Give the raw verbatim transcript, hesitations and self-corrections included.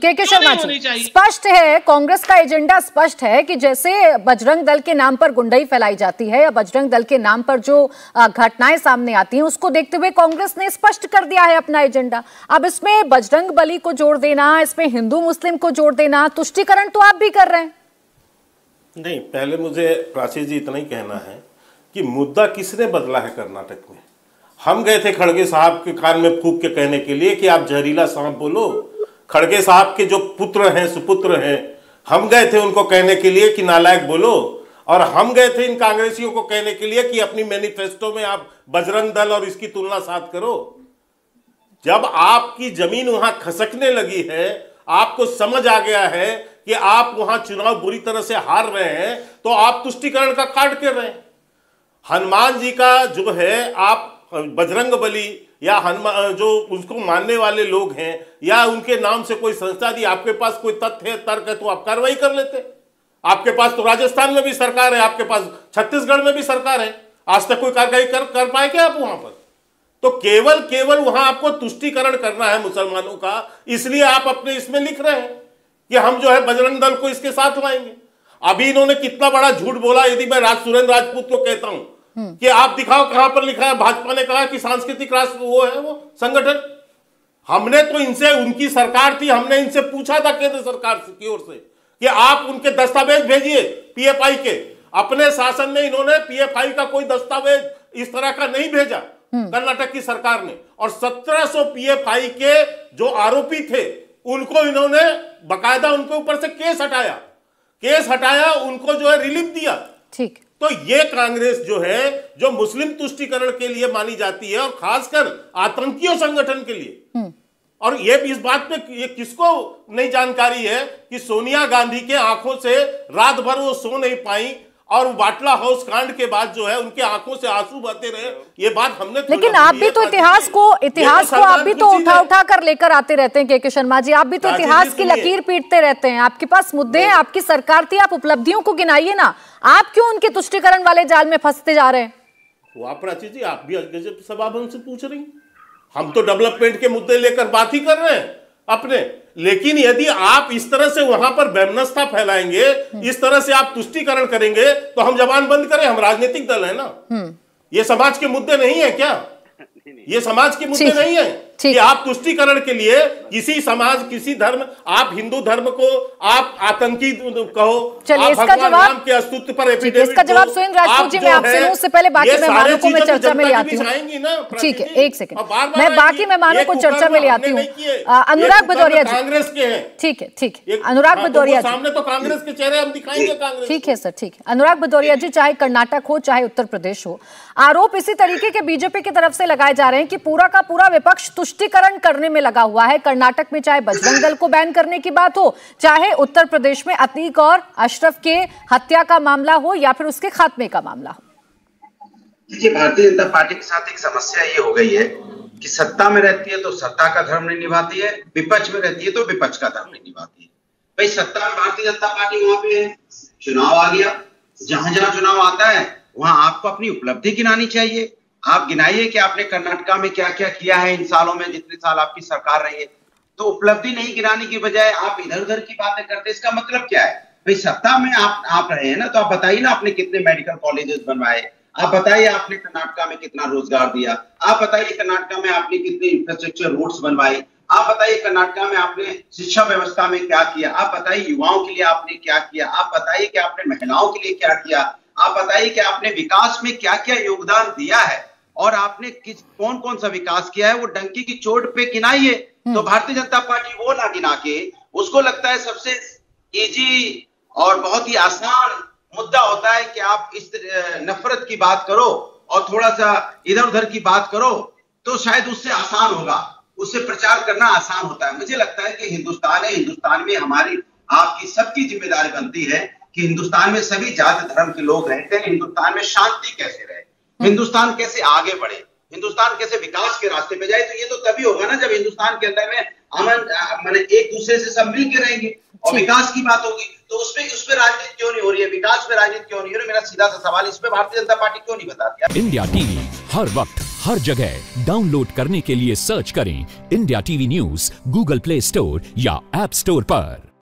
के के शर्मा जी, स्पष्ट है, कांग्रेस का एजेंडा स्पष्ट है कि जैसे बजरंग दल के नाम पर गुंडाई फैलाई जाती है या बजरंग दल के नाम पर जो घटनाएं सामने आती हैं, उसको देखते हुए कांग्रेस ने स्पष्ट कर दिया है अपना एजेंडा। अब इसमें बजरंग बली को जोड़ देना, इसमें हिंदू मुस्लिम को जोड़ देना, तुष्टीकरण तो आप भी कर रहे हैं। नहीं, पहले मुझे प्राची जी इतना ही कहना है कि मुद्दा किसने बदला है कर्नाटक में। हम गए थे खड़गे साहब के कान में फूंक के कहने के लिए कि आप जहरीला सांप बोलो। खड़गे साहब के जो पुत्र हैं, सुपुत्र हैं, हम गए थे उनको कहने के लिए कि नालायक बोलो। और हम गए थे इन कांग्रेसियों को कहने के लिए कि अपनी मैनिफेस्टो में आप बजरंग दल और इसकी तुलना साथ करो। जब आपकी जमीन वहां खसकने लगी है, आपको समझ आ गया है कि आप वहां चुनाव बुरी तरह से हार रहे हैं, तो आप तुष्टीकरण का कार्ड कर रहे हैं। हनुमान जी का जो है, आप बजरंग बली या हनुमान जो उसको मानने वाले लोग हैं या उनके नाम से कोई संस्था दी, आपके पास कोई तथ्य है, तर्क है, तो आप कार्रवाई कर लेते। आपके पास तो राजस्थान में भी सरकार है, आपके पास छत्तीसगढ़ में भी सरकार है, आज तक कोई कार्रवाई कर, कर पाए क्या आप वहां पर? तो केवल केवल वहां आपको तुष्टीकरण करना है मुसलमानों का, इसलिए आप अपने इसमें लिख रहे हैं कि हम जो है बजरंग दल को इसके साथ लाएंगे। अभी इन्होंने कितना बड़ा झूठ बोला। यदि मैं राज सुरेंद्र राजपूत को कहता हूं कि आप दिखाओ कहां पर लिखा है, भाजपा ने कहा कि सांस्कृतिक राष्ट्र वो है वो संगठन। हमने तो इनसे, उनकी सरकार थी, हमने इनसे पूछा था केंद्र सरकार की ओर से कि आप उनके दस्तावेज भेजिए पीएफआई के। अपने शासन में इन्होंने पीएफआई का कोई दस्तावेज इस तरह का नहीं भेजा कर्नाटक की सरकार ने। और सत्रह सौ पीएफआई के जो आरोपी थे उनको इन्होंने बकायदा उनके ऊपर से केस हटाया, केस हटाया, उनको जो है रिलीफ दिया। ठीक। तो ये कांग्रेस जो है, जो मुस्लिम तुष्टीकरण के लिए मानी जाती है और खासकर आतंकियों संगठन के लिए। और ये इस बात पे ये किसको नहीं जानकारी है कि सोनिया गांधी के आंखों से रात भर वो सो नहीं पाई और बाटला हाउस कांड के बाद जो है उनके आंखों से आंसू बहते रहे। ये बात हमने, लेकिन आप भी तो इतिहास को इतिहास को आप भी तो उठा उठा कर लेकर आते रहते हैं के के शर्मा जी। आप भी तो इतिहास की लकीर पीटते रहते हैं। आपके पास मुद्दे हैं, आपकी सरकार थी, आप उपलब्धियों को गिनाइए ना। आप क्यों उनके तुष्टीकरण वाले जाल में फंसते जा रहे हैं? वाह प्राची जी, आप भी गजब सवाल हमसे पूछ रही। हम तो डेवलपमेंट के मुद्दे लेकर बात ही कर रहे हैं अपने। लेकिन यदि आप इस तरह से वहां पर वैमनस्यता फैलाएंगे, इस तरह से आप तुष्टीकरण करेंगे, तो हम जबान बंद करें। हम राजनीतिक दल है ना, ये समाज के मुद्दे नहीं है क्या? ये समाज के मुद्दे नहीं है कि आप तुष्टीकरण के लिए किसी समाज, किसी धर्म, आप हिंदू धर्म को आप आतंकी कहो। चलिए, इसका जवाब के अस्तित्व पर एफिडेविट, इसका जवाब सुरेंद्र राजपूत जी, मैं आपसे लूं उससे पहले बाकी मेहमानों को मैं चर्चा में ले आती हूँ। ठीक है, एक सेकंड, मैं बाकी मेहमानों को चर्चा में ले आती हूँ। अनुराग भदौरिया जी, कांग्रेस के हैं। ठीक है, ठीक है, अनुराग भदौरिया जी, सामने तो कांग्रेस के चेहरे हम दिखाएंगे कांग्रेस। ठीक है सर, ठीक है। अनुराग भदौरिया जी, चाहे कर्नाटक हो चाहे उत्तर प्रदेश हो, आरोप इसी तरीके के बीजेपी की तरफ से लगाए जा रहे हैं कि पूरा का पूरा विपक्ष तुष्टीकरण करने में लगा हुआ है। कर्नाटक में चाहे बजरंग दल को बैन करने की बात हो, चाहे उत्तर प्रदेश में अतीक और अशरफ के हत्या का मामला हो या फिर उसके खात्मे का मामला हो। जी, भारतीय जनता पार्टी के साथ एक समस्या ये हो गई है कि सत्ता में रहती है तो सत्ता का धर्म नहीं निभाती है, विपक्ष में रहती है तो विपक्ष का धर्म नहीं निभाती है। भाई, सत्ता में भारतीय जनता पार्टी वहां पे है, चुनाव आ गया, जहां जहां चुनाव आता है वहां आपको अपनी उपलब्धि गिनानी चाहिए। आप गिनाइए कि आपने कर्नाटका में क्या क्या किया है इन सालों में, जितने साल आपकी सरकार रही है। तो उपलब्धि नहीं गिनाने की बजाय आप इधर उधर की बातें करते, इसका मतलब क्या है? भाई, सत्ता में आप आप रहे हैं ना, तो आप बताइए ना आपने कितने मेडिकल कॉलेजेस बनवाए, आप बताइए आपने कर्नाटका में कितना रोजगार दिया, आप बताइए कर्नाटका में आपने कितने इंफ्रास्ट्रक्चर रोड्स बनवाई, आप बताइए कर्नाटका में आपने शिक्षा व्यवस्था में क्या किया, आप बताइए युवाओं के लिए आपने क्या किया, आप बताइए कि आपने महिलाओं के लिए क्या किया, आप बताइए कि आपने विकास में क्या क्या योगदान दिया है और आपने किस कौन कौन सा विकास किया है, वो डंकी की चोट पे गिनाइए। तो भारतीय जनता पार्टी वो ना गिना के, उसको लगता है सबसे इजी और बहुत ही आसान मुद्दा होता है कि आप इस नफरत की बात करो और थोड़ा सा इधर उधर की बात करो, तो शायद उससे आसान होगा, उससे प्रचार करना आसान होता है। मुझे लगता है कि हिंदुस्तान है, हिंदुस्तान में हमारी आपकी सबकी जिम्मेदारी बनती है कि हिंदुस्तान में सभी जाति धर्म के लोग रहते हैं, हिंदुस्तान में शांति कैसे रहे, हिंदुस्तान कैसे आगे बढ़े, हिंदुस्तान कैसे विकास के रास्ते पे जाए। तो ये तो तभी होगा ना जब हिंदुस्तान के अंदर में अमन माने एक दूसरे से सब मिल के रहेंगे और विकास की बात होगी। तो उसपे उस पे राजनीति क्यों नहीं हो रही है, विकास पे राजनीति क्यों नहीं हो रही है? मेरा सीधा सा सवाल, इस पे भारतीय जनता पार्टी क्यों नहीं बताती? इंडिया टीवी हर वक्त हर जगह डाउनलोड करने के लिए सर्च करें India TV news Google Play Store या ऐप स्टोर पर।